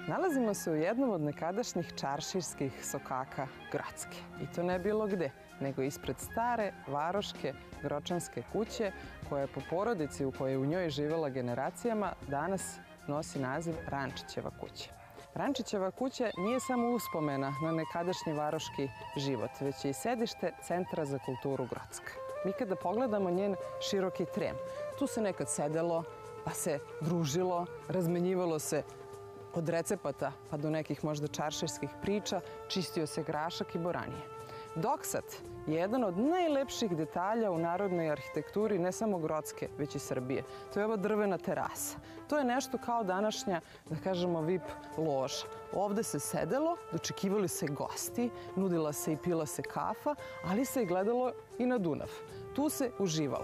Nalazimo se u jednom od nekadašnjih čaršijskih sokaka Grocke. I to ne bilo gde, nego ispred stare, varoške, gročanske kuće, koja je po porodici u kojoj je u njoj živjela generacijama, danas nosi naziv Rančićeva kuća. Rančićeva kuća nije samo uspomena na nekadašnji varoški život, već je i sedište Centra za kulturu Grocka. Mi kada pogledamo njen široki tren, tu se nekad sedelo, pa se družilo, razmenjivalo se od recepata pa do nekih možda čaršijskih priča, čistio se grašak i boranije. Doksat je jedan od najlepših detalja u narodnoj arhitekturi ne samo Grocke, već i Srbije. To je ova drvena terasa. To je nešto kao današnja, da kažemo, VIP loža. Ovde se sedelo, dočekivali se gosti, nudila se i pila se kafa, ali se i gledalo i na Dunav. Tu se uživalo.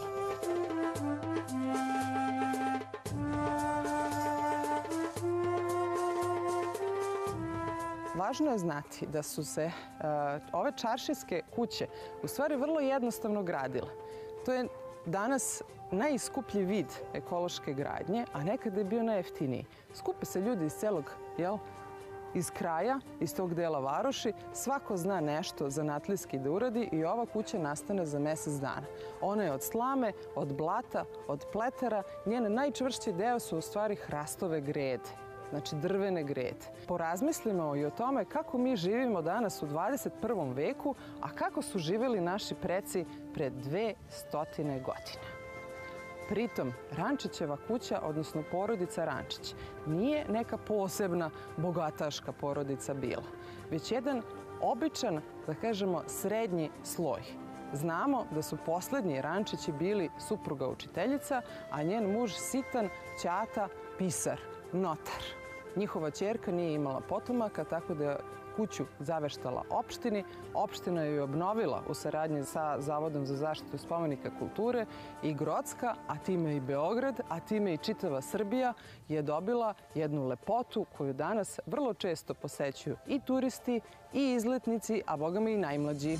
Važno je znati da su se ove čaršijske kuće u stvari vrlo jednostavno gradile. To je danas najskuplji vid ekološke gradnje, a nekada je bio najjeftiniji. Skupe se ljudi iz celog, iz kraja, iz tog dela varoši, svako zna nešto zanatlijski da uradi i ova kuća nastane za mesec dana. Ona je od slame, od blata, od pletera, njen najčvršći deo su u stvari hrastove grede. Znači drvene grede. Porazmislimo i o tome kako mi živimo danas u 21. veku, a kako su živjeli naši preci pred 200 godina. Pritom, Rančićeva kuća, odnosno porodica Rančić, nije neka posebna bogataška porodica bila, već jedan običan, da kažemo, srednji sloj. Znamo da su poslednji Rančići bili supruga učiteljica, a njen muž sitan, ćata, pisar, notar. Njihova ćerka nije imala potomaka, tako da je kuću zaveštala opštini. Opština ju je obnovila u saradnji sa Zavodom za zaštitu spomenika kulture i Grocka, a time i Beograd, a time i čitava Srbija je dobila jednu lepotu koju danas vrlo često posećuju i turisti i izletnici, a bogami i najmlađi.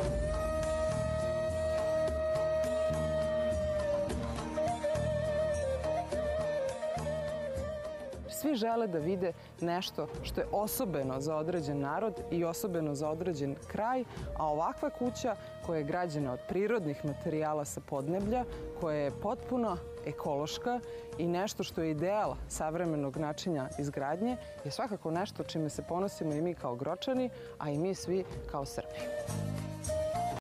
Svi žele da vide nešto što je osobeno za određen narod i osobeno za određen kraj, a ovakva kuća koja je građena od prirodnih materijala sa podneblja, koja je potpuno ekološka i nešto što je ideal savremenog načina izgradnje, je svakako nešto čime se ponosimo i mi kao Gročani, a i mi svi kao Srbi.